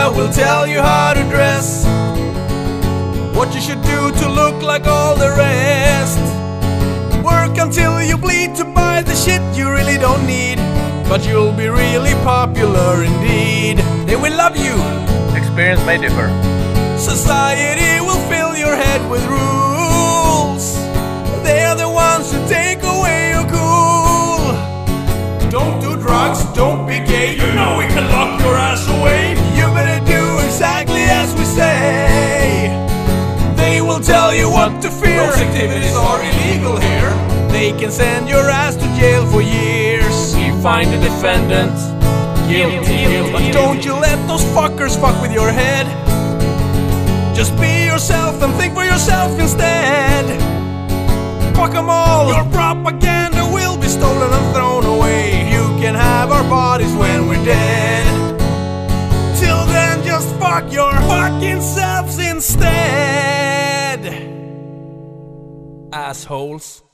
media will tell you how to dress, what you should do to look like all the rest. Work until you bleed to buy the shit you really don't need, but you'll be really popular indeed. They will love you. Experience may differ. Society will fill your head with rules. They are the ones who take away your cool. Don't do drugs, don't be gay. You know we can lock your ass away. You better do exactly as we say. They will tell you what to fear. Those activities are illegal here. They can send your ass to jail for years. We find the defendant guilty. But don't you let those fuckers fuck with your head. Just be yourself and think for yourself instead. Fuck them all. Your propaganda will be stolen and thrown away. You can have our bodies when we're dead. Till then, just fuck your fucking selves instead. Assholes.